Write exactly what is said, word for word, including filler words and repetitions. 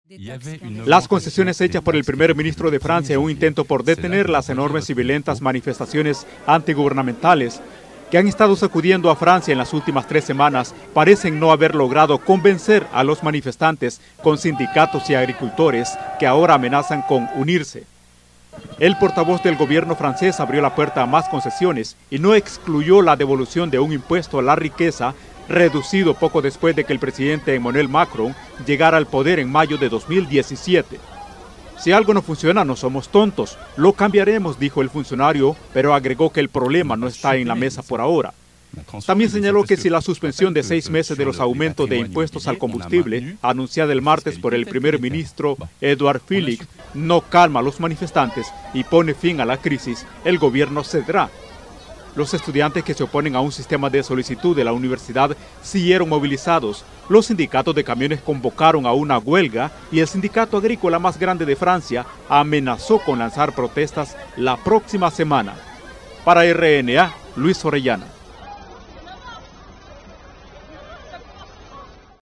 Las concesiones hechas por el primer ministro de Francia en un intento por detener las enormes y violentas manifestaciones antigubernamentales que han estado sacudiendo a Francia en las últimas tres semanas parecen no haber logrado convencer a los manifestantes con sindicatos y agricultores que ahora amenazan con unirse. El portavoz del gobierno francés abrió la puerta a más concesiones y no excluyó la devolución de un impuesto a la riqueza reducido poco después de que el presidente Emmanuel Macron llegara al poder en mayo de dos mil diecisiete. Si algo no funciona, no somos tontos, lo cambiaremos, dijo el funcionario, pero agregó que el problema no está en la mesa por ahora. También señaló que si la suspensión de seis meses de los aumentos de impuestos al combustible, anunciada el martes por el primer ministro Édouard Philippe, no calma a los manifestantes y pone fin a la crisis, el gobierno cederá. Los estudiantes que se oponen a un sistema de solicitud de la universidad siguieron movilizados. Los sindicatos de camiones convocaron a una huelga y el sindicato agrícola más grande de Francia amenazó con lanzar protestas la próxima semana. Para R N A, Luis Orellana.